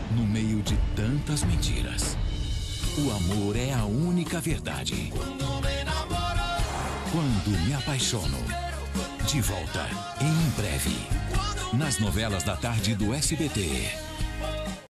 no meio de tantas mentiras. O amor é a única verdade. Quando me apaixono. De volta, em breve. Nas novelas da tarde do SBT.